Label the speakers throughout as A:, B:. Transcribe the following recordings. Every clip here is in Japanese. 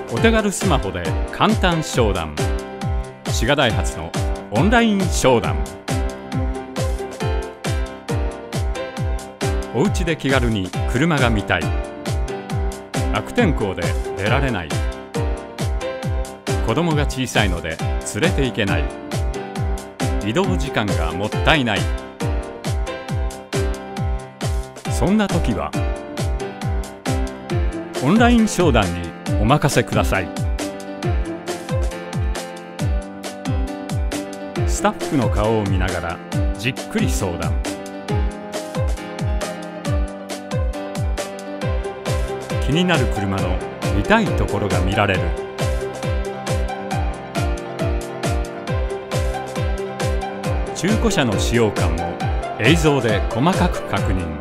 A: お手軽スマホで簡単商談。滋賀ダイハツのオンライン商談。お家で気軽に車が見たい。悪天候で出られない。子供が小さいので連れて行けない。移動時間がもったいない。そんな時はオンライン商談にお任せください。スタッフの顔を見ながらじっくり相談。気になる車の見たいところが見られる。中古車の使用感を映像で細かく確認。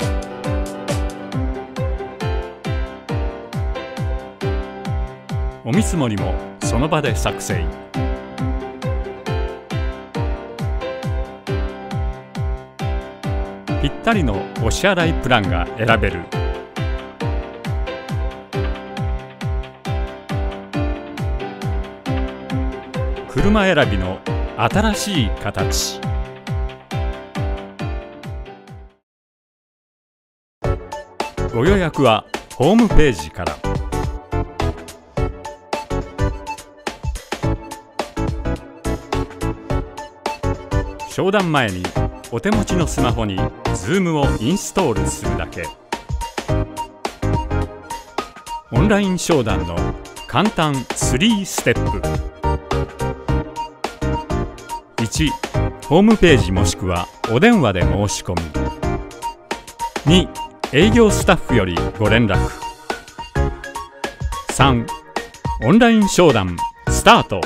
A: お見積もりもその場で作成。ぴったりのお支払いプランが選べる。車選びの新しい形。ご予約はホームページから。商談前にお手持ちのスマホに Zoom をインストールするだけ。オンライン商談の簡単3ステップ。1、ホームページもしくはお電話で申し込み。2、営業スタッフよりご連絡。3、オンライン商談スタート。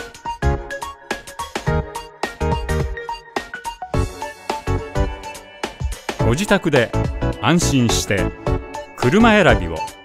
A: ご自宅で安心して車選びを。